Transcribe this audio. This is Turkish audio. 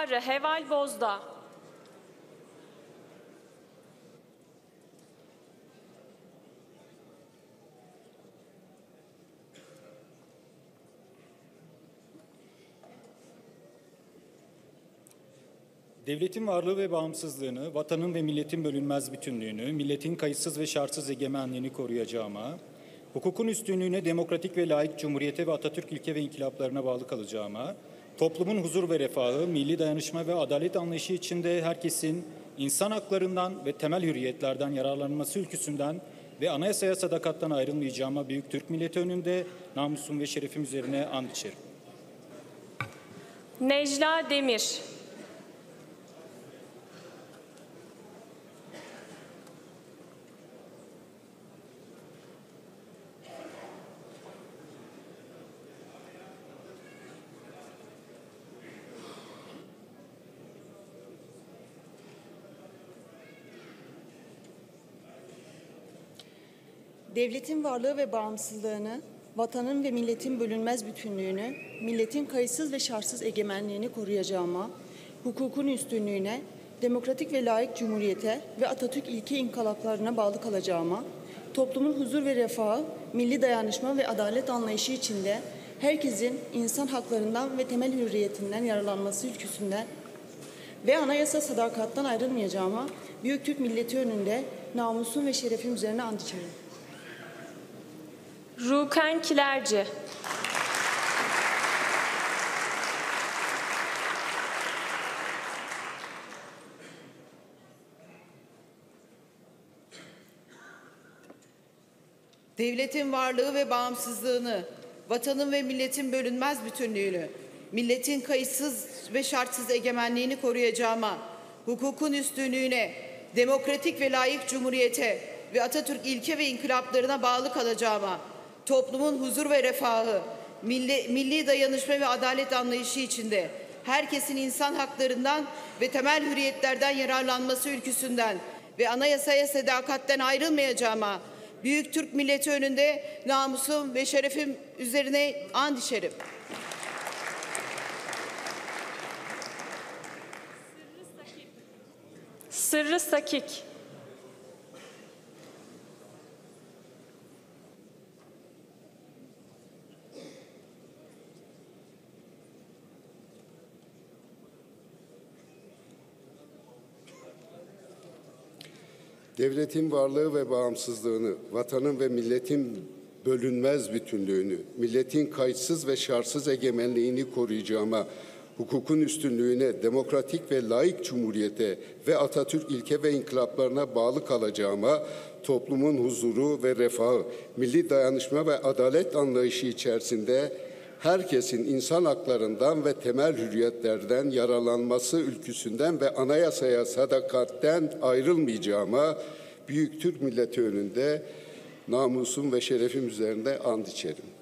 Ağrı Heval Bozdağ. Devletin varlığı ve bağımsızlığını, vatanın ve milletin bölünmez bütünlüğünü, milletin kayıtsız ve şartsız egemenliğini koruyacağıma, hukukun üstünlüğüne, demokratik ve layık cumhuriyete ve Atatürk ilke ve inkılaplarına bağlı kalacağıma, toplumun huzur ve refahı, milli dayanışma ve adalet anlayışı içinde herkesin insan haklarından ve temel hürriyetlerden yararlanması ülküsünden ve anayasaya sadakattan ayrılmayacağıma büyük Türk milleti önünde namusum ve şerefim üzerine and içerim. Necla Demir. Devletin varlığı ve bağımsızlığını, vatanın ve milletin bölünmez bütünlüğünü, milletin kayıtsız ve şartsız egemenliğini koruyacağıma, hukukun üstünlüğüne, demokratik ve layık cumhuriyete ve Atatürk ilke inkılaplarına bağlı kalacağıma, toplumun huzur ve refahı, milli dayanışma ve adalet anlayışı içinde herkesin insan haklarından ve temel hürriyetinden yararlanması ülküsünden ve anayasa sadakattan ayrılmayacağıma büyük Türk milleti önünde namusum ve şerefim üzerine and içerim. Ruken Kilerci. Devletin varlığı ve bağımsızlığını, vatanın ve milletin bölünmez bütünlüğünü, milletin kayıtsız ve şartsız egemenliğini koruyacağıma, hukukun üstünlüğüne, demokratik ve layık cumhuriyete ve Atatürk ilke ve inkılaplarına bağlı kalacağıma, toplumun huzur ve refahı, milli dayanışma ve adalet anlayışı içinde herkesin insan haklarından ve temel hürriyetlerden yararlanması ülküsünden ve anayasaya sadakatten ayrılmayacağıma büyük Türk milleti önünde namusum ve şerefim üzerine and içerim. Sırrı Sakik. Devletin varlığı ve bağımsızlığını, vatanın ve milletin bölünmez bütünlüğünü, milletin kayıtsız ve şartsız egemenliğini koruyacağıma, hukukun üstünlüğüne, demokratik ve layık cumhuriyete ve Atatürk ilke ve inkılaplarına bağlı kalacağıma, toplumun huzuru ve refahı, milli dayanışma ve adalet anlayışı içerisinde herkesin insan haklarından ve temel hürriyetlerden yararlanması ülküsünden ve anayasaya sadakatten ayrılmayacağıma büyük Türk milleti önünde namusum ve şerefim üzerinde and içerim.